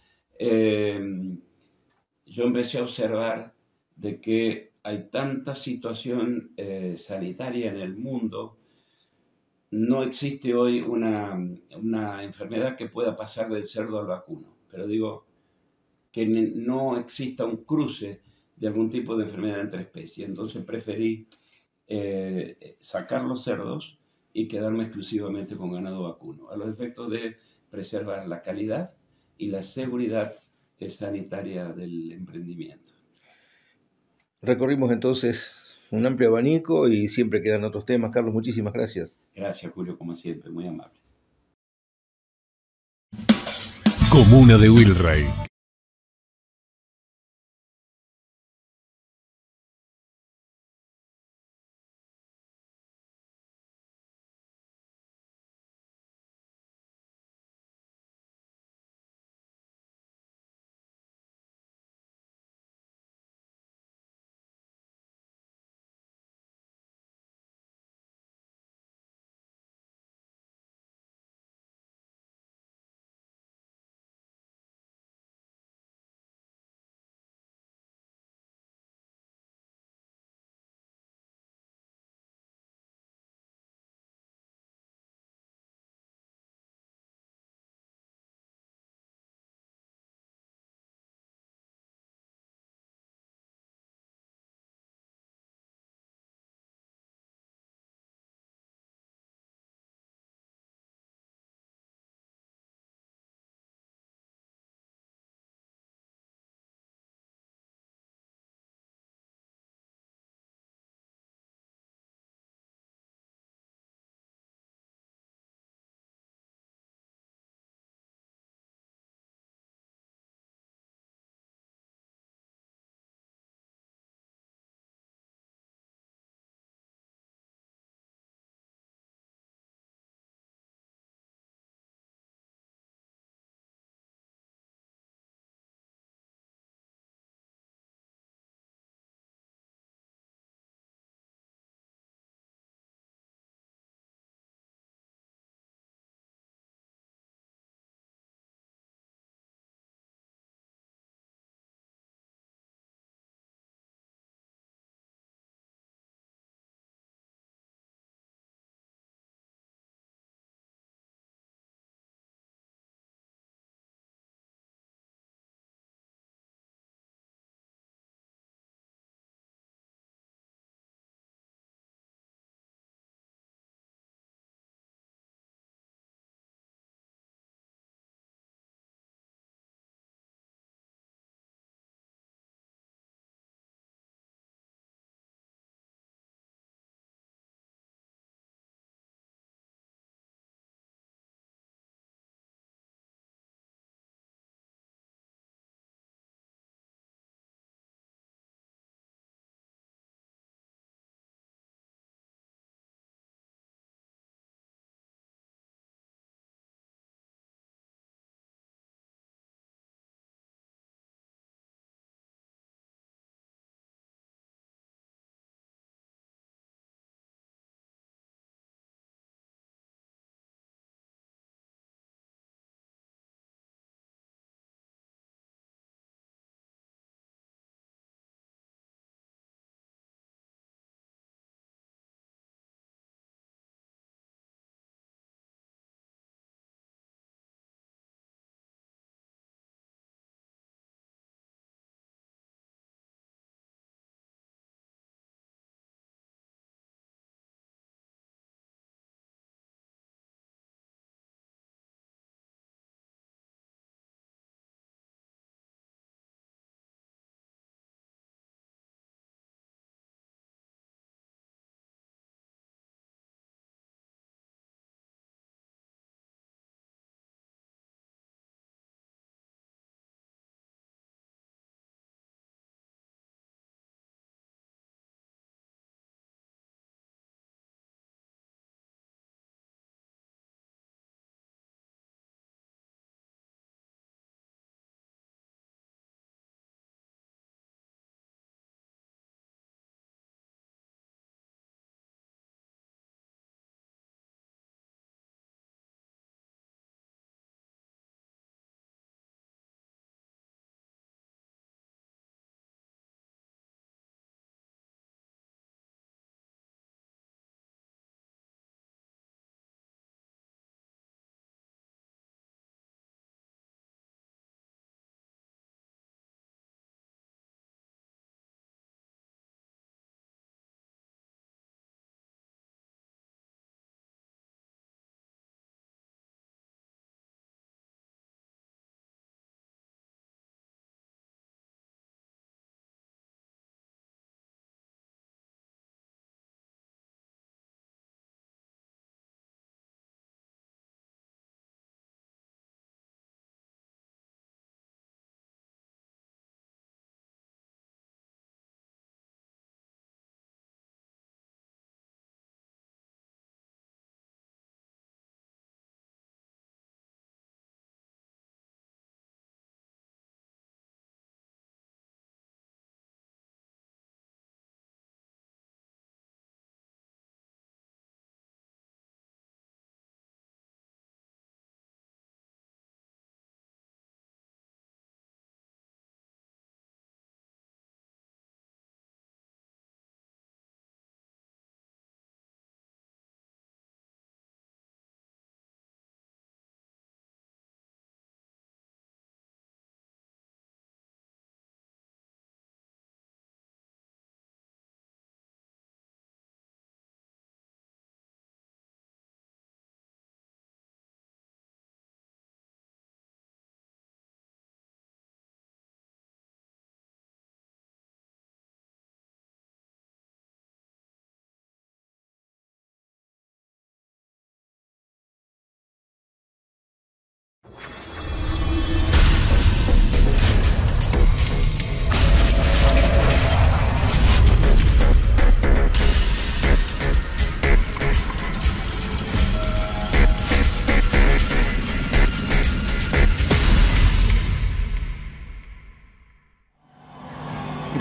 Yo empecé a observar de que hay tanta situación sanitaria en el mundo. No existe hoy una enfermedad que pueda pasar del cerdo al vacuno, pero digo que no exista un cruce de algún tipo de enfermedad entre especies. Entonces preferí sacar los cerdos y quedarme exclusivamente con ganado vacuno, a los efectos de preservar la calidad y la seguridad sanitaria del emprendimiento. Recorrimos entonces un amplio abanico y siempre quedan otros temas. Carlos, muchísimas gracias. Gracias, Julio, como siempre, muy amable. Comuna de Wilray.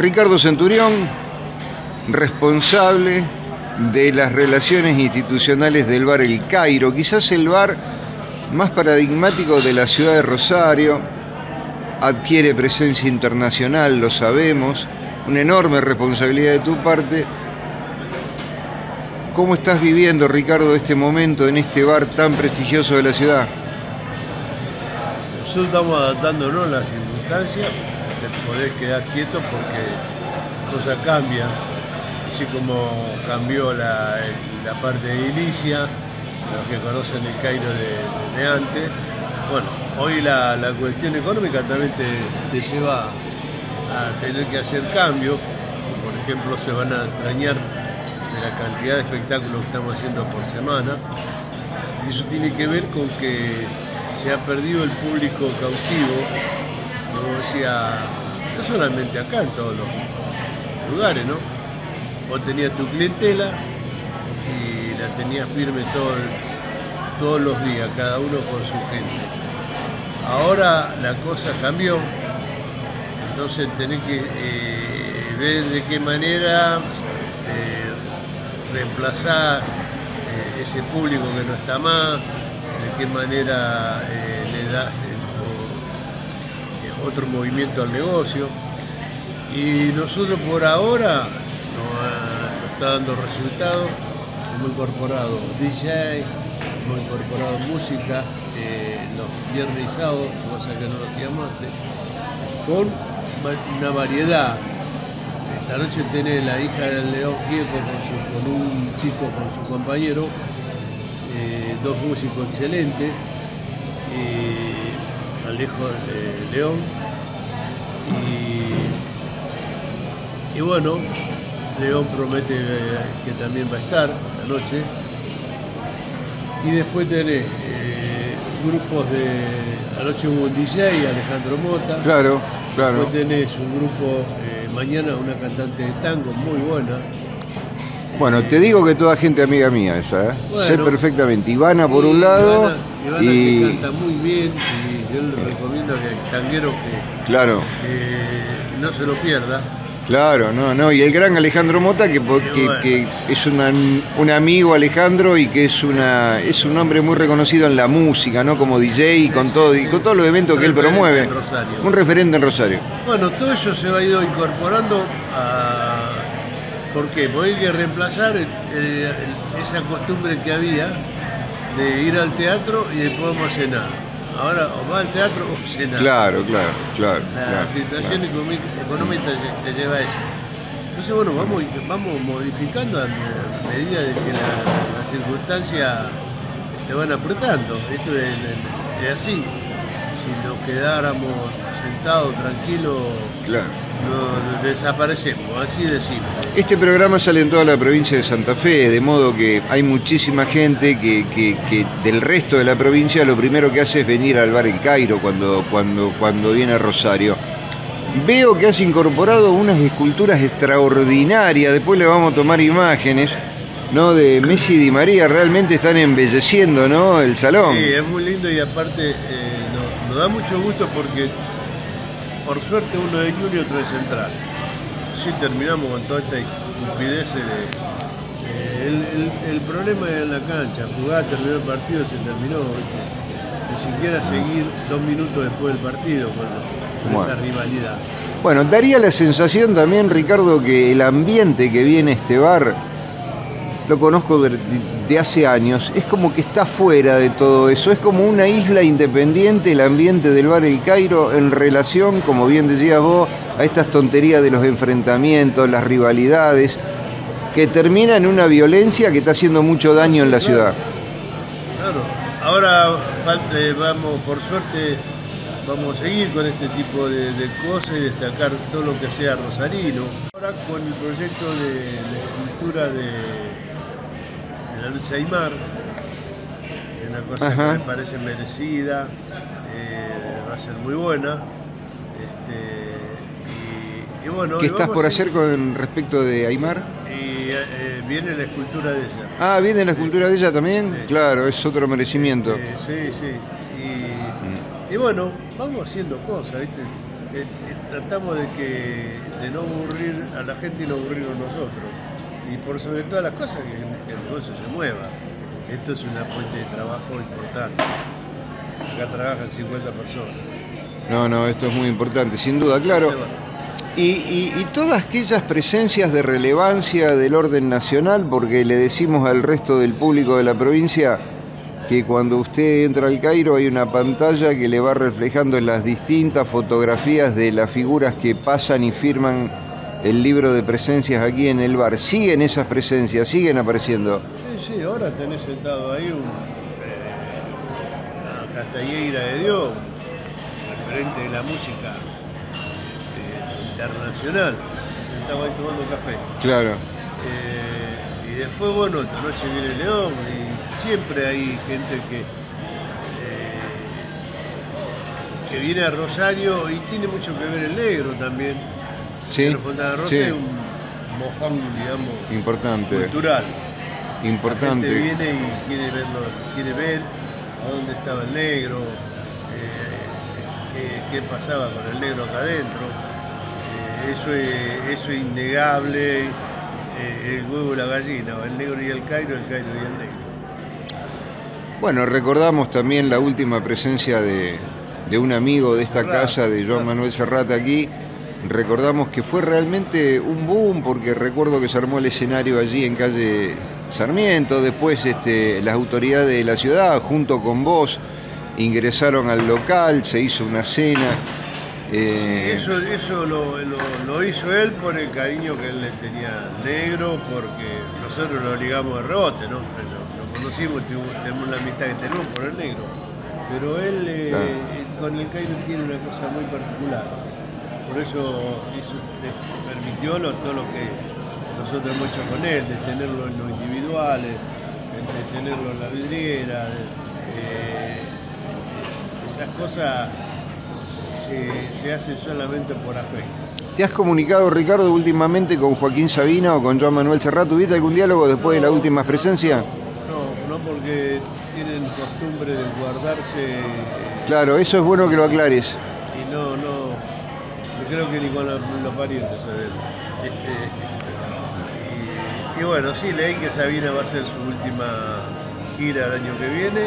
Ricardo Centurión, responsable de las relaciones institucionales del bar El Cairo, quizás el bar más paradigmático de la ciudad de Rosario. Adquiere presencia internacional, lo sabemos, una enorme responsabilidad de tu parte. ¿Cómo estás viviendo, Ricardo, este momento en este bar tan prestigioso de la ciudad? Nosotros estamos adaptándonos a las circunstancias, de poder quedar quietos porque cosas cambian, así como cambió la parte de edilicia, los que conocen el Cairo de antes. Bueno, hoy la cuestión económica también te lleva a tener que hacer cambios. Por ejemplo, se van a extrañar de la cantidad de espectáculos que estamos haciendo por semana, y eso tiene que ver con que se ha perdido el público cautivo, como decía, no solamente acá, en todos los lugares, ¿no? Vos tenías tu clientela y la tenías firme todos los días, cada uno con su gente. Ahora la cosa cambió, entonces tenés que ver de qué manera reemplazar ese público que no está más, de qué manera le da otro movimiento al negocio. Y nosotros por ahora nos está dando resultados. Hemos incorporado DJ, hemos incorporado música los viernes y sábados, cosa que no lo hacíamos antes, con una variedad. Esta noche tenés la hija del León Gieco con un chico, con su compañero, dos músicos excelentes, Alejo León, y bueno, León promete que también va a estar esta noche. Y después tenés grupos de... Anoche hubo un DJ, Alejandro Mota. Claro, claro. Después tenés un grupo, mañana una cantante de tango muy buena. Bueno, te digo que toda gente amiga mía esa, ¿eh? Bueno, sé perfectamente. Ivana por un lado Ivana y... que canta muy bien, y yo le recomiendo que al tanguero Claro. que no se lo pierda. Claro, no, y el gran Alejandro Mota, que es un amigo Alejandro y que es un hombre muy reconocido en la música, ¿no? Como DJ y con todos los eventos que él promueve. Un referente en Rosario. Bueno, todo eso se ha ido incorporando a... ¿Por qué? Porque hay que reemplazar esa costumbre que había de ir al teatro y después vamos a cenar. Ahora o va al teatro o cena. Claro. La situación económica te lleva a eso. Entonces, bueno, vamos modificando a medida de que las circunstancias te van apretando. Esto es así. Si nos quedáramos sentados, tranquilos, no desaparecemos, así decimos. Este programa sale en toda la provincia de Santa Fe, de modo que hay muchísima gente que del resto de la provincia lo primero que hace es venir al bar El Cairo cuando viene a Rosario. Veo que has incorporado unas esculturas extraordinarias, después le vamos a tomar imágenes, ¿no? De Messi y Di María, realmente están embelleciendo, ¿no? El salón. Sí, es muy lindo y aparte nos da mucho gusto porque por suerte uno es Junior y otro es Central. Sí, terminamos con toda esta estupidez. El problema es en la cancha, jugar, terminó el partido, se terminó. Ni siquiera seguir 2 minutos después del partido con esa rivalidad. Bueno, daría la sensación también, Ricardo, que el ambiente que viene a este bar, lo conozco de hace años, es como que está fuera de todo eso, es como una isla independiente el ambiente del bar El Cairo en relación, como bien decías vos, a estas tonterías de los enfrentamientos, las rivalidades, que termina en una violencia que está haciendo mucho daño en la ciudad. Claro, ahora vamos, por suerte, vamos a seguir con este tipo de cosas y destacar todo lo que sea rosarino. Ahora con el proyecto de escultura de la Lucha Aymar, una cosa que me parece merecida, va a ser muy buena. Y bueno, ¿qué estás por hacer con respecto de Aymar? Y viene la escultura de ella. Ah, ¿viene la escultura de ella también? Sí. Claro, es otro merecimiento. Sí. Y bueno, vamos haciendo cosas, ¿viste? tratamos de no aburrir a la gente y no aburrirnos nosotros. Y por sobre todas las cosas que el negocio se mueva. Esto es una fuente de trabajo importante. Acá trabajan 50 personas. No, esto es muy importante, sin duda, claro. Y todas aquellas presencias de relevancia del orden nacional, porque le decimos al resto del público de la provincia que cuando usted entra al Cairo hay una pantalla que le va reflejando las distintas fotografías de las figuras que pasan y firman el libro de presencias aquí en el bar. ¿Siguen esas presencias? ¿Siguen apareciendo? Sí, ahora tenés sentado ahí una Castelleira de Dios, referente de la música internacional, sentado ahí tomando café. Claro. Y después, bueno, esta noche viene León y siempre hay gente que viene a Rosario y tiene mucho que ver el negro también. Sí, Fontana Rosa es un mojón, digamos, importante. Cultural. Importante. La gente viene y quiere ver a dónde estaba el negro, qué pasaba con el negro acá adentro. Eso es innegable, el huevo y la gallina, el negro y el Cairo y el negro. Bueno, recordamos también la última presencia de un amigo de esta casa, de Joan Manuel Serrat aquí. Recordamos que fue realmente un boom, porque recuerdo que se armó el escenario allí en calle Sarmiento. Después las autoridades de la ciudad, junto con vos, ingresaron al local, se hizo una cena. Sí, eso lo hizo él por el cariño que él le tenía al negro, porque nosotros lo ligamos de rebote, ¿no? Lo conocimos, tenemos la amistad que tenemos por el negro. Pero él con el Cairo tiene una cosa muy particular. Por eso permitió todo lo que nosotros hemos hecho con él, de tenerlo en los individuales, de tenerlo en la vidriera, esas cosas se hacen solamente por afecto. ¿Te has comunicado, Ricardo, últimamente con Joaquín Sabina o con Joan Manuel Serrat? ¿Tuviste algún diálogo después de la última presencia? No, porque tienen costumbre de guardarse. Claro, eso es bueno que lo aclares. Y no creo que ni con los parientes se ven. Y bueno, sí, leí que Sabina va a hacer su última gira el año que viene.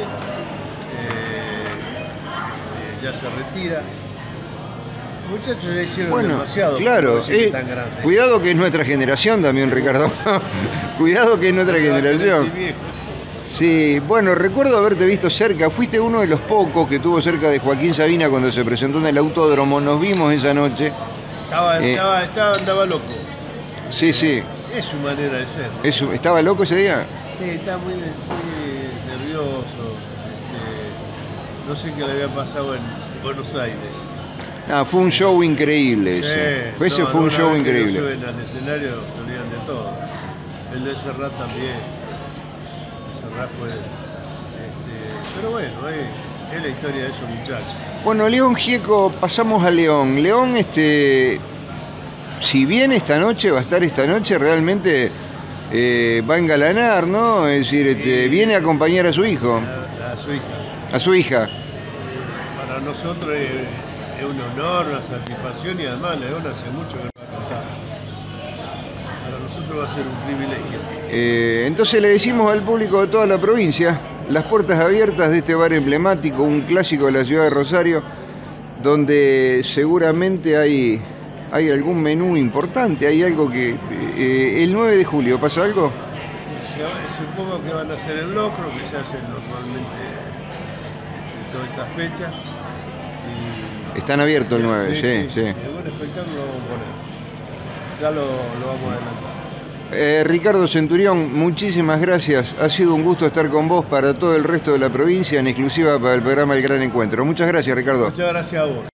Ya se retira. Muchachos ya hicieron demasiado. Claro, tan grande. Cuidado que es nuestra generación también, Ricardo. Cuidado que es nuestra generación. Sí, bueno, recuerdo haberte visto cerca. Fuiste uno de los pocos que estuvo cerca de Joaquín Sabina cuando se presentó en el autódromo. Nos vimos esa noche. Andaba loco. Sí. Es su manera de ser. ¿Estaba loco ese día? Sí, estaba muy nervioso. No sé qué le había pasado en Buenos Aires. Fue un show increíble ese. Ese fue un show increíble. Suben al escenario, se olvidan de todo. El de Serrat también. Serrat fue. Pero bueno, es la historia de esos muchachos. Bueno, León Gieco, pasamos a León. León, si bien esta noche, va a estar esta noche, realmente va a engalanar, ¿no? Es decir, viene a acompañar a su hijo. A su hija. A su hija. Para nosotros es un honor, una satisfacción y además León hace mucho que no va a cantar. Para nosotros va a ser un privilegio. Entonces le decimos al público de toda la provincia, las puertas abiertas de este bar emblemático, un clásico de la ciudad de Rosario, donde seguramente hay algún menú importante, hay algo que... el 9 de julio, ¿pasa algo? Supongo que van a hacer el locro, que se hace normalmente en todas esas fechas. Están abiertos el 9, sí. Algún espectáculo lo vamos a poner. Ya lo vamos a adelantar. Ricardo Centurión, muchísimas gracias. Ha sido un gusto estar con vos para todo el resto de la provincia, en exclusiva para el programa El Gran Encuentro. Muchas gracias, Ricardo. Muchas gracias a vos.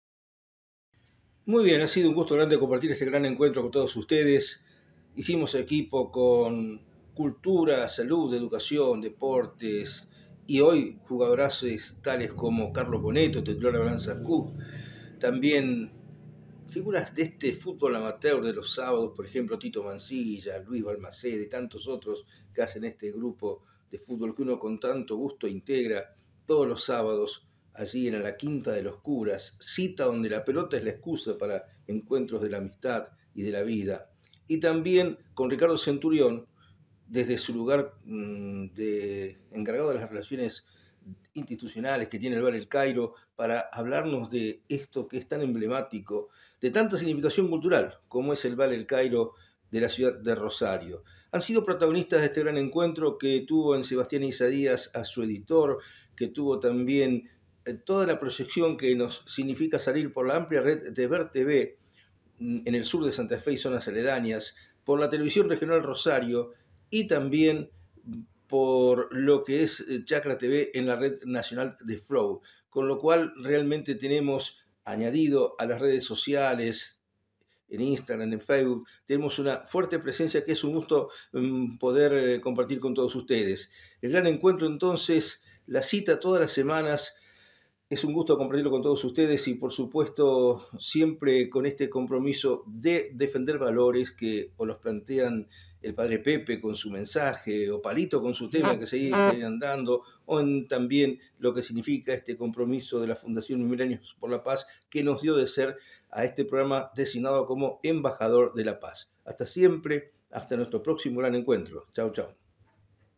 Muy bien, ha sido un gusto grande compartir este gran encuentro con todos ustedes. Hicimos equipo con cultura, salud, educación, deportes y hoy jugadorazos tales como Carlos Boneto, titular de Balanza Cup. También figuras de este fútbol amateur de los sábados, por ejemplo, Tito Mancilla, Luis Balmaceda y tantos otros que hacen este grupo de fútbol que uno con tanto gusto integra todos los sábados allí en la Quinta de los Curas, cita donde la pelota es la excusa para encuentros de la amistad y de la vida. Y también con Ricardo Centurión, desde su lugar de encargado de las relaciones institucionales que tiene el Bar El Cairo, para hablarnos de esto que es tan emblemático, de tanta significación cultural como es el Bar El Cairo de la ciudad de Rosario. Han sido protagonistas de este gran encuentro que tuvo en Sebastián Isadías a su editor, que tuvo también toda la proyección que nos significa salir por la amplia red de Ver TV en el sur de Santa Fe y zonas aledañas, por la televisión regional Rosario y también por lo que es Chacra TV en la red nacional de Flow, con lo cual realmente tenemos añadido a las redes sociales, en Instagram, en Facebook, tenemos una fuerte presencia que es un gusto poder compartir con todos ustedes. El gran encuentro entonces, la cita todas las semanas, es un gusto compartirlo con todos ustedes y por supuesto siempre con este compromiso de defender valores que o los plantean el padre Pepe con su mensaje, o Palito con su tema que seguían dando, o también lo que significa este compromiso de la Fundación Milenios por la Paz, que nos dio de ser a este programa designado como Embajador de la Paz. Hasta siempre, hasta nuestro próximo gran encuentro. Chao, chao.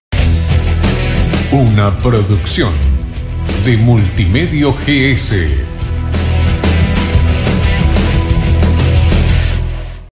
Una producción de Multimedio GS.